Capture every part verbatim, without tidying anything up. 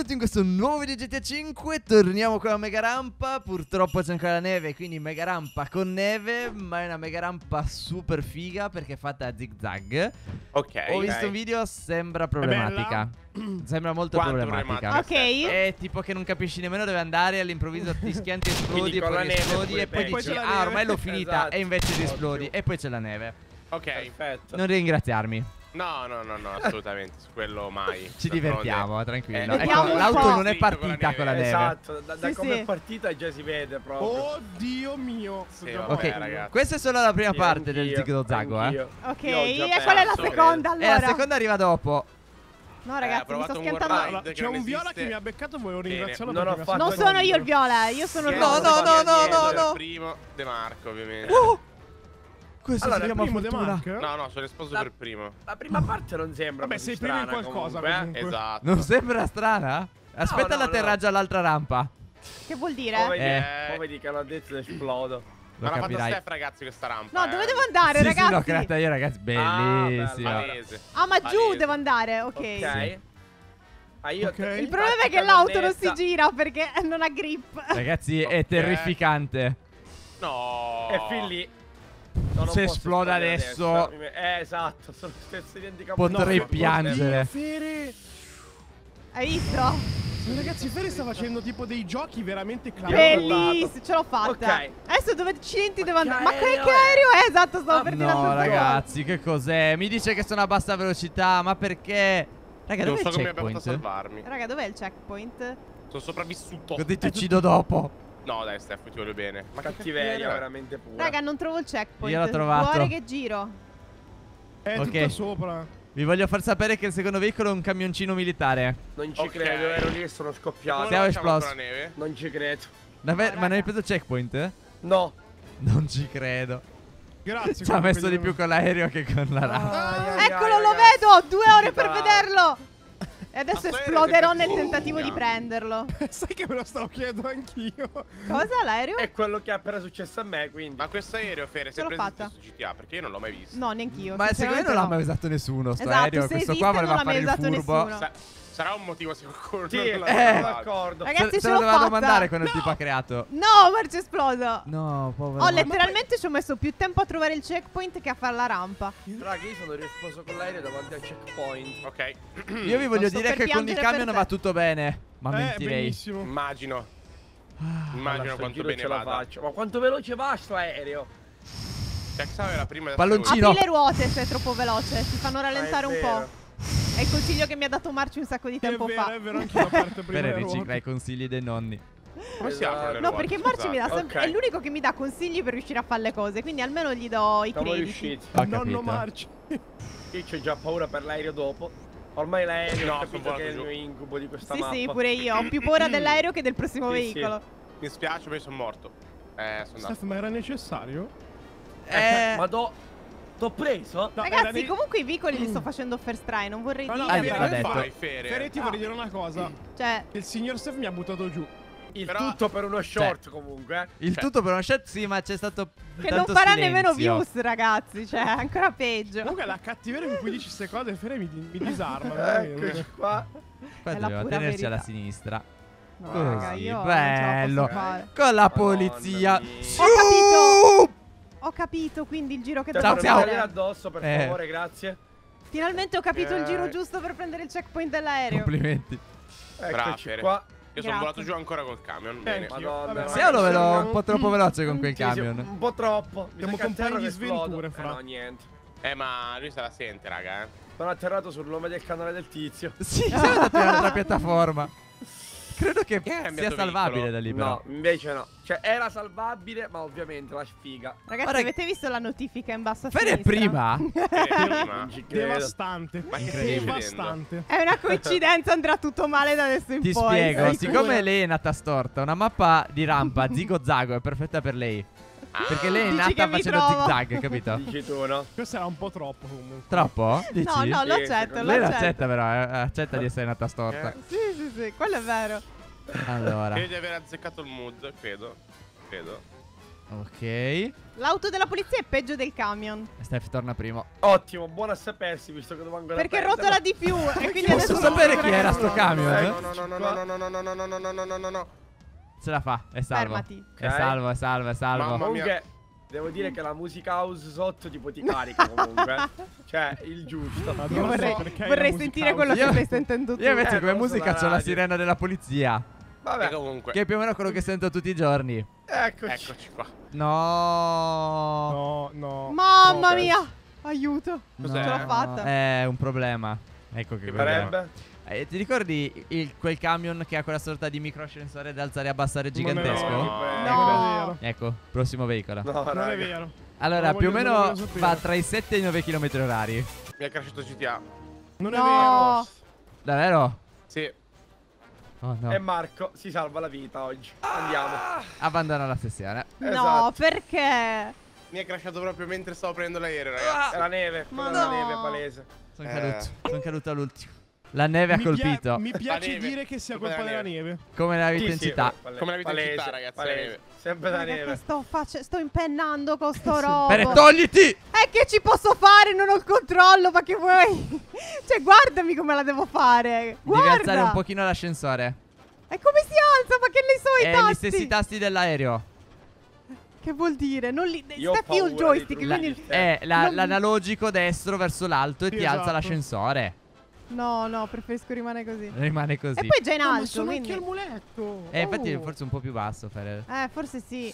benvenuti in questo nuovo video di G T A cinque. Torniamo con la mega rampa. Purtroppo c'è ancora la neve, quindi mega rampa con neve. Ma è una mega rampa super figa perché è fatta a zig zag. Ok. Ho visto okay. un video, sembra problematica. Sembra molto Quanto problematica. problematica? Ok. È tipo che non capisci nemmeno dove andare. All'improvviso ti schianti, esplodi Quindi e con poi la neve esplodi pure e poi peggio. dici Poi c'è la ah neve." ormai l'ho finita. Esatto. E invece Ottimo. esplodi e poi c'è la neve. Ok. Perfetto. Non ringraziarmi. No, no, no, no, assolutamente. Su quello mai. Ci divertiamo, tranquillo. Eh, Ecco, vediamo un l'auto po'. non è partita con la neve. Esatto, da, da Sì, come sì. è partita già si vede proprio. Oddio mio. Sì, Dobbiamo- vabbè, Ok, ragazzi. questa è solo la prima Sì, parte del anch'io, zig zago, eh. anch'io. Ok, Io ho già e qual è la perso, seconda E allora? la seconda arriva dopo. No Eh, ragazzi, ha mi provato sto un schiantando. Warride. Allora, che c'è non un viola esiste. che mi ha beccato, volevo Bene. ringraziarlo Non perché ho mi ha Non fatto sono io il gol. viola, io sono il Sì, No, viola. no, no, no, no, Il no. primo De Marco, ovviamente. Uh, questo Allora, si il chiama primo De fortuna. Mark? No, no, sono risposto La- per primo. La prima parte non sembra Eh, così Vabbè, sei primo in strana qualcosa, comunque, eh. comunque. Esatto. Non sembra strana? Aspetta no, l'atterraggio all'altra rampa. Che vuol Poi dire? vedi, Eh. poi vedi che l'ho detto ed esplodo. Lo Ma l'ha fatta capirai. Steph, ragazzi, questa rampa. No, eh. dove devo andare, Sì, sì, l'ho ragazzi? creata io, ragazzi. Bellissima. Ah, Palese. Ah, ma giù Palese. devo andare, ok. Ok. Ah, io Ok. Il problema è che l'auto non si gira perché non ha grip. Ragazzi, è Ok. terrificante. No. E fin lì. Non Se posso esplode esplodere adesso- Eh, esatto, sono stesso identico. Potrei No, piangere. Fere. Hai visto? Ragazzi, Fere sta facendo tipo dei giochi veramente Bello. clamorosi. Bellissimo, ce l'ho fatta. Ok. Adesso dove accidenti devo che andare? Ma che, aereo che è? aereo è? Esatto, stavo Ah, per tirare No, sul ragazzi, che cos'è? Mi dice che sono a bassa velocità, ma perché? Raga, Non dov'è so il come abbia fatto a checkpoint? salvarmi. Raga, dov'è il checkpoint? Sono sopravvissuto. Così ti uccido dopo. No, dai, Steph, ti voglio bene. Ma che Cattiveria cattiveria. veramente pura. Raga, non trovo il checkpoint. Io l'ho trovato. Cuore che giro. È Ok. tutto sopra. Vi voglio far sapere che il secondo veicolo è un camioncino militare. Non ci Ok. credo, ero lì e sono Come scoppiato. Siamo lo facciamo esplosi. con la neve? Non ci credo. Davvero? No, Ma non hai raga. preso il checkpoint? No. Non ci credo. Grazie. Ci ha comunque messo di più con l'aereo che con la rampa. Ai, ai, Eccolo, ai, lo ragazzi. vedo! Due ore per Che vederlo! E adesso Ma esploderò sai- nel tentativo di Oh. prenderlo. Sai che me lo stavo chiedendo anch'io. Cosa, l'aereo? È quello che è appena successo a me, quindi. Ma questo aereo, Fere, Ce l'ho sempre esiste fatta. su G T A? Perché io non l'ho mai visto. No, neanch'io. Ma secondo me non l'ha mai usato nessuno sto Esatto, aereo. se Questo esiste qua non voleva l'ha fare mai il usato furbo. nessuno. Sa- sarà un motivo se qualcuno Sì, non l'ha sono usato. d'accordo. Ragazzi, Se, ce se lo l'ho doveva fatta. domandare quando il tipo ha creato. No, ma c'è esploso. No, povero. Oh, ma- letteralmente ci ho messo più tempo a trovare il checkpoint che a fare la rampa. Raga, io sono rispose con l'aereo davanti al checkpoint. Ok. Io vi voglio Sto dire per che con il piangere camion per va te. tutto bene. Ma Eh, mentirei. benissimo. Immagino. Ah, Immagino Allora, sto quanto giro bene ce la vada. faccio. Ma quanto veloce va sto aereo? Jackson era prima del Palloncino. Apri le ruote se è troppo veloce. Ti fanno rallentare Ah, è un vero. po'. È il consiglio che mi ha dato Marci un sacco di È tempo vero, fa. è vero, anche la parte prima. Per le ricicla ruote. i consigli dei nonni. Come si Esatto. aprono le No, ruote? perché Marci mi dà Scusate. sempre. Ok. È l'unico che mi dà consigli per riuscire a fare le cose. Quindi almeno gli do i Siamo crediti. riusciti. Ho Nonno capito. Marci. Io c'ho già paura per l'aereo dopo. Ormai l'aereo No, ho sono capito volato che è il giù. mio incubo di questa Sì, mappa. sì, pure io. Ho più paura dell'aereo che del prossimo Sì, sì. veicolo. Mi spiace, ma io sono morto. Eh, sono andato. Steph, ma era necessario? Eh, Ma do... T'ho preso? No, era Ragazzi, ne- comunque i veicoli li sto facendo first try. Non vorrei Ma no, dire. Ah, Fere, l'ha però- detto. Fai, Fere. Fere, ti No. vorrei dire una cosa. Cioè, Che il signor Steph mi ha buttato giù. Il Però- tutto per uno short comunque. eh. il cioè- tutto per una shot, sì, ma c'è stato. che non tanto farà silenzio. nemmeno views, ragazzi. Cioè, ancora peggio. Comunque la cattiveria con cui dici queste cose, Fere mi, mi disarma. veramente. Eccoci qua. Qua È la doveva pura tenerci verità. alla sinistra. No, Così, raga, io non ce la bello. posso fare. Con la Madonna polizia. mia. Su! Ho capito. Ho capito quindi il giro che Cioè, Ciao, devo ciao. per fare. addosso, per Eh. favore, grazie. Finalmente ho capito il giro Eh. giusto per prendere il checkpoint dell'aereo. Complimenti. Brava, Eccoci Fere. qua. Io sono Grazie. volato giù ancora col camion. Bene. Anch'io. Madonna, Vabbè, ma- Sei uno velo un Sì, po' troppo veloce con quel Sì, sì, camion. un po' troppo. Mi Siamo sa che compagni atterro di che esplodo. sventure, Eh fra. no, niente. Eh, ma lui se la sente, raga, eh. Sono atterrato sul nome del canale del tizio. Sì, siamo andati all'altra piattaforma. Credo che Che è sia cambiato salvabile veicolo? da lì, però. No, invece no. Cioè, era salvabile, ma ovviamente la sfiga. Ragazzi, Guarda- avete visto la notifica in basso a Fede è sinistra? prima. Fere prima. Non ci credo. Devastante. Ma che Incredibile. stai vedendo? Devastante. È una coincidenza, andrà tutto male da adesso in Ti poi. spiego, sei siccome sicuro? lei è nata storta, una mappa di rampa zigo-zago è perfetta per lei. Perché lei è Dici che nata mi facendo trovo. zigzag, capito? Dici tu, no? Questo era un po' troppo comunque. Troppo? Dici? No, no, lo Sì, accetto, secondo lo Lei me- accetto. l'accetta però, eh, accetta di essere nata storta. Eh. Sì, sì, sì, quello è vero. Allora. Credo di aver azzeccato il mood, credo. Credo. Ok. L'auto della polizia è peggio del camion. Steph torna primo. Ottimo, buono a sapersi visto che devo ancora Perché perdere. rotola di più. E quindi Posso adesso sapere non chi era sto camion? Eh, No, no, no, no, no, no, no, no, no, no, no, no, no, no, no. Ce la fa, è salvo. Fermati. È Ok. salvo, è salvo, è salvo. Mamma mia. Comunque, devo dire che la musica house sotto tipo ti carica comunque. Cioè, il giusto. Ma Io non so vorrei, perché è vorrei la sentire musica quello Io- che stai sentendo tu. Io invece Eh, come non so musica la c'ho la radio. sirena della polizia. E Vabbè, comunque, Che è più o meno quello che sento tutti i giorni. eccoci. eccoci qua. No. No, no. Mamma no. mia. Aiuto. Cos'è? Ce l'ho fatta. È un problema. Ecco che Che quello- Sarebbe? Eh, ti ricordi il- quel camion che ha quella sorta di microascensore da alzare e abbassare Non è gigantesco? vero. No. Non No. è vero. Ecco, prossimo veicolo. No, Non raga. è vero. Allora, Non più o voglio- non meno voglio sapere. va tra i sette e i nove km orari. Mi ha crashato G T A. Non è No. vero. Davvero? Sì. Oh no. E Marco si salva la vita oggi. Andiamo. Abbandona la sessione. No, Esatto. perché? Mi è crashato proprio mentre stavo prendendo l'aereo, ragazzi. È la neve, Ma quella è la no. neve palese. Sono Eh. caduto. Sono caduto all'ultimo. La neve ha Mi, pia- colpito. mi piace neve. dire che sia Colpa colpa della della neve. Come la Sì, sì, intensità. pale- Come la vita in palese, città, ragazzi, palese. la neve. Sempre la Raga, che neve. sto facendo? Sto impennando con sto robo. Bene, togliti! E che ci posso fare? Non ho il controllo, ma che vuoi? Cioè, guardami come la devo fare. Guarda. Devi alzare un pochino l'ascensore. E come si alza? Ma che ne so i E tasti? gli stessi tasti dell'aereo. Che vuol dire? Non li... Io ho Steffi io il paura dei joystick, trucchi. quindi... È la- Non- l'analogico destro verso l'alto e Sì, ti alza esatto. l'ascensore. No, no, preferisco rimanere così. Rimane così. E poi già in No, ma alto, sono quindi... anche al muletto. Eh, infatti Oh. forse un po' più basso fare. Eh, forse sì.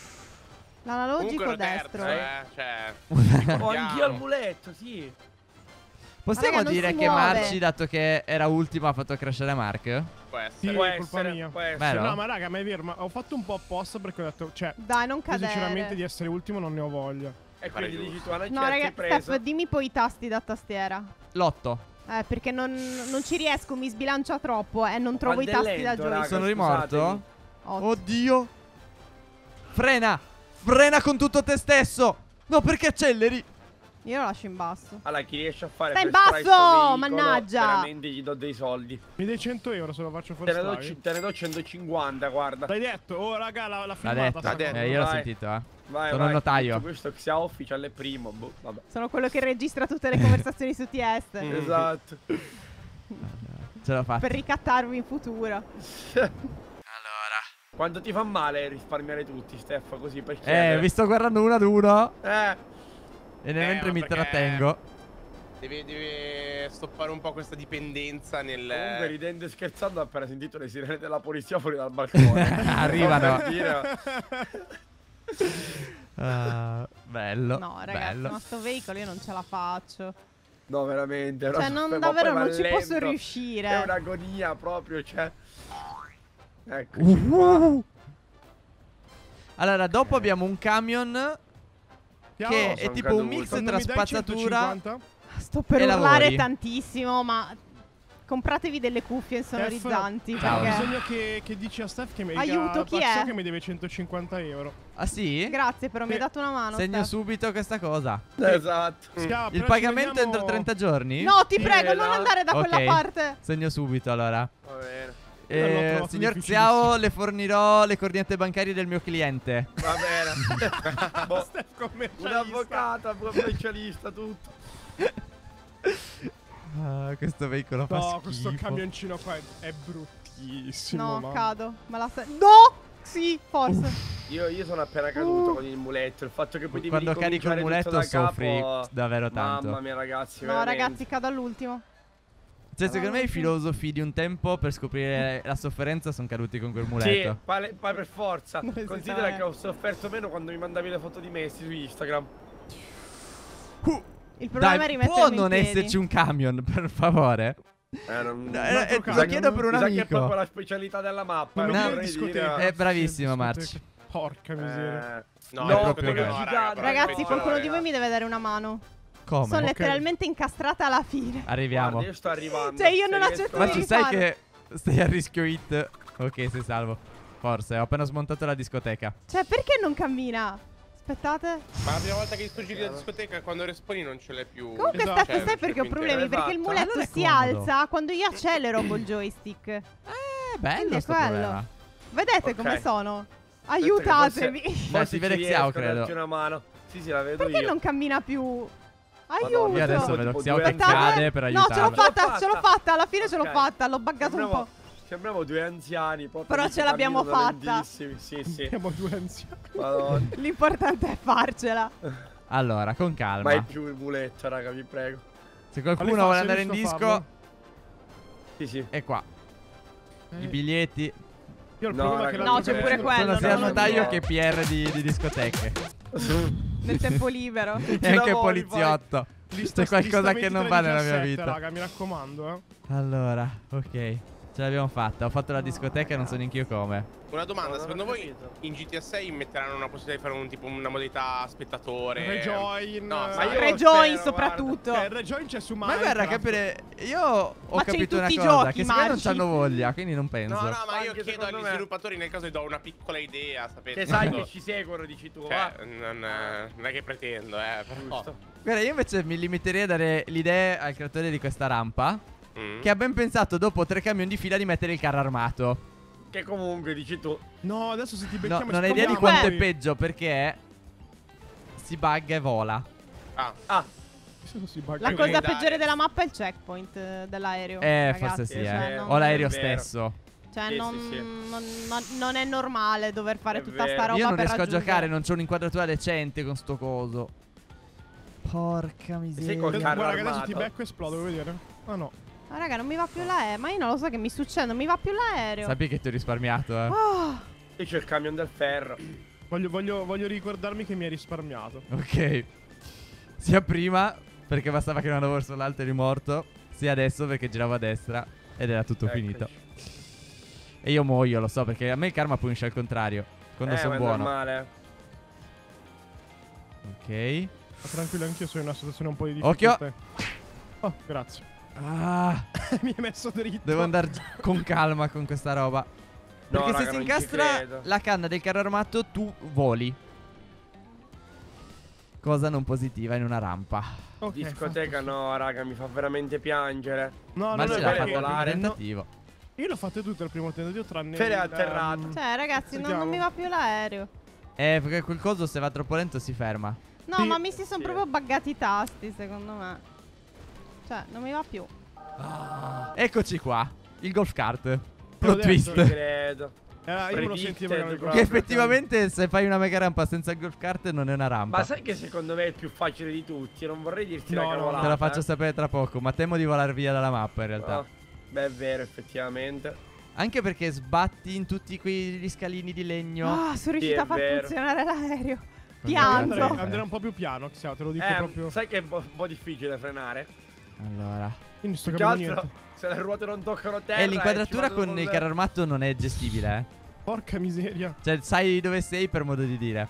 L'analogico Comunque ero destro. terzo, eh. Cioè, Ho anch'io al muletto, sì. Possiamo Raga, non dire si che muove. Marci, dato che era ultimo, ha fatto crashare Mark? può Sì, essere. Può è colpa essere, mia. può essere. Vero? No, ma raga, ma è vero, ma ho fatto un po' apposta perché ho detto, cioè, Dai, non io cadere. sinceramente di essere ultimo non ne ho voglia. E Pare quindi dici giusto. tu, una No, certa raga, hai preso. Steph, dimmi poi i tasti da tastiera. L'otto. Eh, perché non, non ci riesco, mi sbilancia troppo e non trovo i Quando è tasti da lento, joystick. raga, Sono rimorto? scusatemi. Otto. Oddio. Frena. Frena con tutto te stesso. No, perché acceleri? Io lo lascio in basso. Allora, chi riesce a fare Sta in per strada basso, sto veicolo, mannaggia. veramente gli do dei soldi. Mi dai cento euro se lo faccio Te fuori ne, do, strada. ci- te ne do centocinquanta, guarda. L'hai detto? Oh, raga, la, la L'ha filmata. detto. sta detto. cosa. Eh, io l'ho Vai. sentito, eh. Vai, Sono vai, un notaio. tutto questo che sia official è primo, boh, vabbè. Sono quello che registra tutte le conversazioni su T S. Mm. Esatto. Ce l'ho fatta. Per ricattarvi in futuro. Allora. Quando ti fa male risparmiare tutti, Stefano, così per Eh, chiedere. vi sto guardando uno ad uno. Eh, E nel Eh, mentre ma mi perché- trattengo. Deve, deve stoppare un po' questa dipendenza nel... comunque ridendo e scherzando ho appena sentito le sirene della polizia fuori dal balcone. Arrivano. Per dire- Ah, bello. No, ragazzi, bello. ma sto veicolo io non ce la faccio. No, veramente. Cioè, no, non, ma davvero poi va non ci lento. posso È riuscire. un'agonia proprio, cioè. Ecco. Uh. Allora, dopo abbiamo un camion Chiaro? che sono è tipo caduto. un mix Quando tra mi dai spazzatura. centocinquanta? Sto per E urlare lavori. tantissimo, ma compratevi delle cuffie insonorizzanti. Ciao. Ho Perché... bisogno che, che dici a Steph che mi Aiuto, chi Pazzò è? che mi deve centocinquanta euro. Ah sì? Grazie, però mi hai Sì. dato una mano. Segno Steph. subito questa cosa. Esatto. Schiava, Il però ci pagamento vediamo- entro trenta giorni? No, ti Sì, prego, non no. andare da Ok. quella parte. Segno subito allora. Va bene. Io l'ho Eh, trovato signor difficilissimo. Xiao, le fornirò le coordinate bancarie del mio cliente. Va bene. Boh, Steph commercialista. un avvocato, un commercialista, tutto. Ah, questo veicolo fa No, schifo. questo camioncino qua è, è bruttissimo. No, mamma. cado. Ma la sa- No! Sì, forse. Io, io sono appena caduto Uh. con il muletto. Il fatto che poi devi Quando carico il ricominciare tutto muletto da soffri capo, davvero tanto. Mamma mia, ragazzi. No, veramente. ragazzi, cado all'ultimo. Cioè, secondo me i filosofi di un tempo per scoprire la sofferenza sono caduti con quel Sì, muletto. pale- poi per forza. Non si Considera sa. che ho sofferto meno quando mi mandavi le foto di Messi su Instagram. Il problema è Dai, rimettermi può in non piedi. esserci un camion, per favore? Eh, non... No, un eh, altro eh, camion. lo chiedo per un Mi sa che è proprio amico. la specialità della mappa. Non mi non No, dire vorrei discoteca. dire. Eh, bravissimo, Sì, Marci. discoteca. Porca miseria. Eh, No, È no, proprio quello vero. gigante. raga, però Ragazzi, aspetta, qualcuno di raga. voi mi deve dare una mano. Come? Sono Ok. letteralmente incastrata alla fine. Arriviamo. Guarda, io sto arrivando. Cioè, io Se non riesco- accetto Ma di tu sai rifare. che stai a rischio hit? Ok, sei salvo. Forse, ho appena smontato la discoteca. Cioè, perché non cammina? Aspettate. Ma la prima volta che tu giri la discoteca, quando responi non ce l'hai più. Comunque, Esatto. Steph, Cioè, sai perché ho più problemi? intero. Perché il Esatto. muletto Allora è si comodo. alza quando io accelero col joystick. Eh, bello Quindi è sto quello. problema. Vedete Ok. come sono? Aiutatemi. Dai, si vede Xiao, credo. Una mano. Sì, sì, la vedo Perché io. non cammina più? Madonna, Aiuto. Io adesso Tipo vedo due Xiao che anziani. cade per No, ce l'ho aiutarlo. fatta, ce l'ho fatta. Alla fine ce l'ho Ok. fatta. L'ho buggato un Sembriamo- po'. Sembriamo due anziani. proprio Però che ce l'abbiamo camminano fatta. lentissimi. Sì, sì. Siamo due anziani. Madonna. L'importante è farcela. Allora, con Mai calma. più il muletto, raga, vi prego. Se Alle qualcuno facce vuole andare in riesco a disco, farlo? Sì, sì. è qua. I Eh, biglietti. Io il No, problema è che raga, la No, luce c'è pure non- quello, Sono non sia lo notaio so. che P R di, di discoteche. Nel tempo libero. E anche lavori, poliziotto. Lista- C'è qualcosa lista che non va nella mia ventitré vita. Raga, mi raccomando, eh. Allora, ok. Ce l'abbiamo fatta. Ho fatto la discoteca e non so neanche io come. Una domanda, Non ho secondo voi capito. in G T A sei metteranno una possibilità di fare un tipo una modalità spettatore? Rejoin. No, eh, ma io- Rejoin spero, soprattutto. Cioè, il Rejoin c'è su Ma Minecraft. guarda, capire. Io ho Ma c'è in capito una tutti i cosa. giochi, Che secondo me non Marci. c'hanno voglia. Quindi non penso. No, no, ma io Anche chiedo secondo agli me. sviluppatori nel caso gli do una piccola idea, sapete? Che sai Tanto- che ci seguono, dici tu, Cioè, va? non, eh, non è che pretendo, eh, però. Giusto. Guarda, io invece mi limiterei a dare l'idea al creatore di questa rampa. Mm. Che ha ben pensato dopo tre camion di fila di mettere il carro armato. Che comunque, dici tu. No, adesso se ti No, becchiamo non hai idea di esplodiamo. quanto è Beh. peggio perché si bugga e vola. Ah, Ah, Adesso si bugga. La Io cosa devo dare- peggiore della mappa è il checkpoint eh, dell'aereo. Eh, ragazzi. forse sì, Cioè, eh. non- O l'aereo È vero. stesso. Cioè, Sì, non, sì, sì. non- non- non è normale dover fare È tutta vero. sta roba Io non per riesco a raggiungere- giocare, non c'ho un'inquadratura decente con sto coso. Porca miseria. col carro Guarda che adesso armato. ti becco e esplodo, vuoi vedere? Ah no. Ma raga, non mi va più l'aereo. Ma io non lo so che mi succede, non mi va più l'aereo. Sappi che ti ho risparmiato, eh. Oh, Io c'ho il camion del ferro. Voglio, voglio, voglio ricordarmi che mi hai risparmiato. Ok. Sia prima, perché bastava che non avevo sull'alto eri morto. Sia adesso, perché giravo a destra ed era tutto Eccoci. finito. E io muoio, lo so, perché a me il karma punisce al contrario. Quando eh, sono ma è buono. normale. Ok. Ma tranquillo, anch'io sono in una situazione un po' di Occhio. difficoltà. Oh, grazie. Ah, Mi hai messo dritto. devo andare con calma con questa roba. No, Perché raga, se si non ci incastra credo. la canna del carro armato, tu voli. Cosa non positiva in una rampa. Ok, Discoteca fatto. no, raga, mi fa veramente piangere. No, Ma non ce è l'ha vero. fatta al primo volare, no. tentativo. Io l'ho fatte tutte al primo tentativo, tranne Fede è il, atterrato. ehm, cioè, ragazzi, non, non Vediamo. mi va più l'aereo. Eh, perché quel coso se va troppo lento si ferma. No, Sì. ma mi si sono Sì. proprio buggati i tasti, secondo me. Cioè, non mi va più. Eccoci qua. Il golf cart. Te l'ho Plot detto, twist. Ci credo. Eh, io me lo Predicted sentivo che avevo- proprio. Che effettivamente se fai una mega rampa senza il golf cart non è una rampa. Ma sai che secondo me è il più facile di tutti? Non vorrei dirti No, la no, cavolata. Te la faccio eh. sapere tra poco, ma temo di volare via dalla mappa in realtà. Ah, beh, è vero, effettivamente. Anche perché sbatti in tutti quegli scalini di legno. Ah, sono riuscita è a far vero. funzionare l'aereo. Con Pianto. Andrei, Eh. andrei un po' più piano, Xiao, te lo dico Eh, proprio. sai che è un po', un po' difficile frenare? Allora. Io non sto Più che capendo altro, niente. se le ruote non toccano terra. E e l'inquadratura ci vado con con il carro armato non è gestibile, eh. Porca miseria. Cioè, sai dove sei per modo di dire.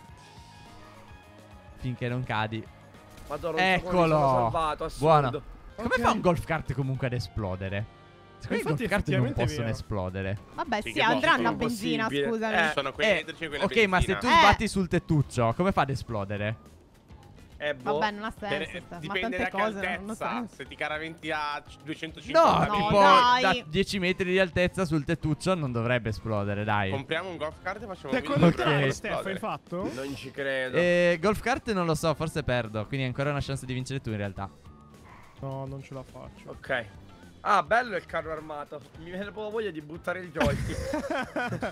Finché non cadi. Madonna, non so come mi Eccolo. sono salvato, assurdo. Buono. Come Ok. fa un golf kart comunque ad esplodere? Secondo me i Infatti, golf kart non effettivamente è possono vero. esplodere. Vabbè, Sì, sì, che andranno a posso- benzina, impossibile. scusami. Eh. sono quelli Eh, elettrici e quelli a ok, ma se benzina. tu Eh. sbatti sul tettuccio, come fa ad esplodere? Eh, boh. Vabbè, non ha senso. Per- sta- ma dipende tante da che cose non hanno altezza. senso. Se ti caraventi a c- No, duecentocinquanta No, tipo dai. da dieci metri di altezza sul tettuccio non dovrebbe esplodere, dai. Compriamo un golf cart e facciamo Te un con video il Ok. trailer, per Steph, hai esplodere. fatto? Non ci credo. Eh, golf kart non lo so, forse perdo. Quindi hai ancora una chance di vincere tu in realtà. No, non ce la faccio. Ok. Ah, bello il carro armato. Mi viene proprio voglia di buttare il joystick.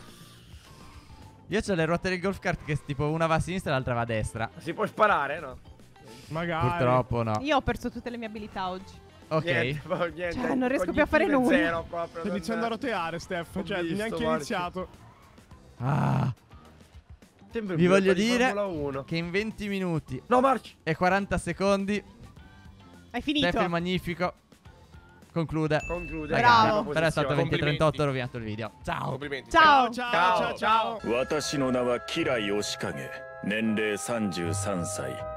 Io ho le ruote del golf kart che tipo una va a sinistra e l'altra va a destra. Si può sparare, no? Magari. Purtroppo no. Io ho perso tutte le mie abilità oggi. Ok. Niente, proprio niente. Cioè, non riesco più a Cognitive fare nulla. zero proprio. Sto iniziando a roteare, Steph. Ho Cioè, visto, neanche Marci. iniziato. Ah, Sembra un vi pilota voglio di dire Formula uno. che in venti minuti No, Marci. e quaranta secondi Hai finito? Steph il Magnifico conclude. Conclude. Ragazzi, Bravo. però è stato venti e Complimenti. trentotto, ho rovinato il video. Ciao. Complimenti. Ciao. Ciao, Ciao, ciao, ciao. 私の名はキラヨシカゲ年齢さんじゅうさんさい